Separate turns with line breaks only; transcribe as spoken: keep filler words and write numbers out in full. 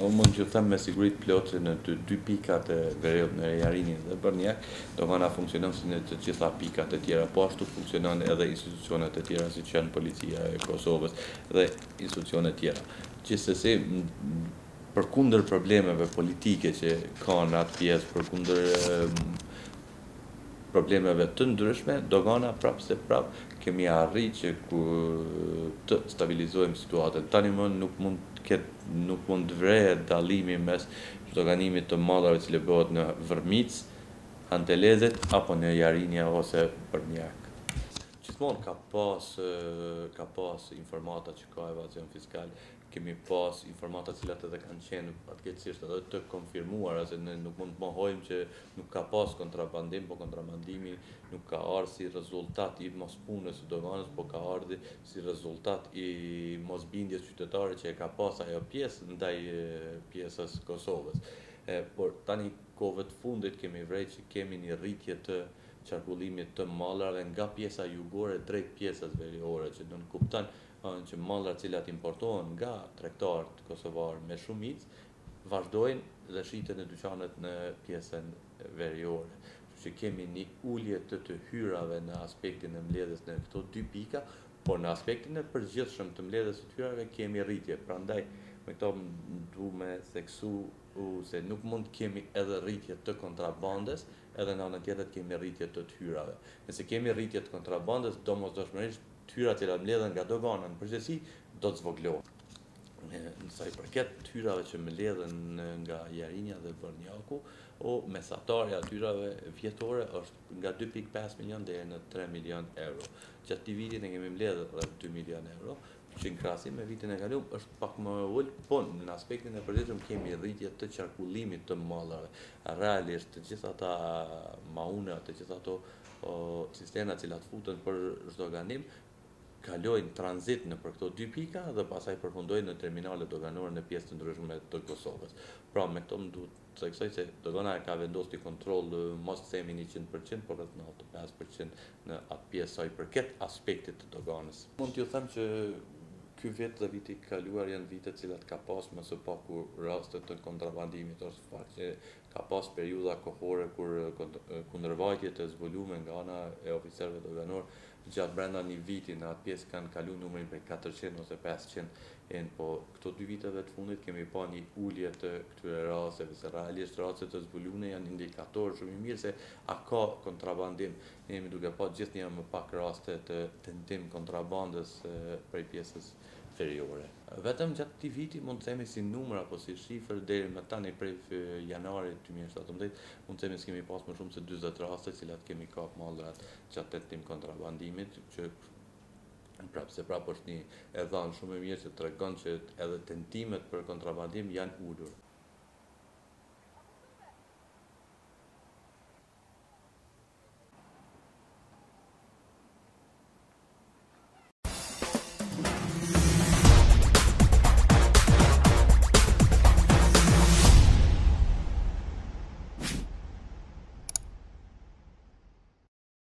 Unë mund që them me siguri të plotë në të dy pikat e veriut në Jarinjen dhe Bërnjak, dogana funksionon si në të gjitha pikat e tjera, po ashtu funksionon edhe institucionet e tjera si që janë policia e Kosovës dhe institucionet tjera. Gjithsesi, përkundër problemeve politike që kanë atë pjesë, përkundër problemeve të ndryshme, dogana prapë se prapë kemi arrit që ku të stabilizojmë situatën. Tani më nuk mund të ketë, nuk mund të vrehet dallimi mes doganimit të mallrave që bëhet në Vërmic, Antelezet apo në Jarinja ose Bërnjak. Gjithmonë ka pas ka pas informata që ka evazion fiskal, kemi pas informata cilat edhe kanë qenë fatkeqësisht edhe të konfirmuara, se ne nuk mund të mohojmë që nuk ka pas kontrabandim, po kontrabandimi nuk ka ardhur si rezultat i mospunës së doganës, po ka ardhur si rezultat i mosbindjes qytetare që e ka pas ajo pjesë ndaj pjesës Kosovës. E, por tani kohëve të fundit kemi vrejt që kemi një rritje të qarkullimit të mallrave nga pjesa jugore drejt pjesës veriore, që do të kupton që mallrat të cilat importohen nga tregtarët kosovar me shumicë vazhdojnë dhe shiten në dyqanet në pjesën veriore. Kështu që kemi një ulje të të hyrave në aspektin e mbledhjes në këto dy pika, por në aspektin e përgjithshëm të mbledhjes së hyrave kemi rritje. Prandaj me këto du me theksu se nuk mund të kemi edhe rritje të kontrabandës, edhe në anën tjetër kemi rritje të të hyrave. Nëse kemi rritje të kontrabandës, domosdoshmërisht tyrat që mbledhen nga dogana në përgjithësi do të zvoglohen. Në sa i përket tyrave që mbledhen nga Jarinja dhe Bërnjaku, o mesatarja tyrave vjetore është nga dy pikë pesë milion deri në tre milion euro. Gjatë këtij viti ne kemi mbledhur rreth dy milion euro, që në krahasim me vitin e kaluar është pak më ulë, po në aspektin e përgjithshëm kemi rritje të qarkullimit të mallrave. Realisht të gjitha ata maune, të gjitha ato cisterna të cilat futen për zdoganim kalojnë tranzit në për këto dy pika dhe pasaj përfundojnë në terminale doganore në pjesë të ndryshme të Kosovës. Pra me këto më duhet të theksoj se dogana ka vendosur kontroll mos themi njëqind përqind, por rreth nëntëdhjetë e pesë përqind në atë pjesë sa i përket aspektit të doganës. Mund t'ju them që ky vit dhe viti i kaluar janë vite të cilat ka pas më së paku raste të kontrabandimit, ose fakt që ka pas periudha kohore kur kundërvajtjet e zbuluara nga ana e oficerëve doganor gjatë brenda një viti në atë pjesë kanë kaluar numrin prej katërqind ose pesëqind, po këto dy viteve të fundit kemi pa një ulje të këtyre rasteve, se realisht rastet të zbuluara janë indikator shumë i mirë se a ka kontrabandim. Ne jemi duke pa gjithnjë më pak raste të tentim kontrabandës prej pjesës veriore. Vetëm gjatë këtij viti mund të themi si numër apo si shifër deri më tani prej janarit dy mijë e shtatëmbëdhjetë mund të themi se kemi pas më shumë se dyzet raste cilat kemi kap mallrat gjatë tentim kontrabandimit, që prapë se prapë është një e dhanë shumë e mirë që tregon që edhe tentimet për kontrabandim janë ulur.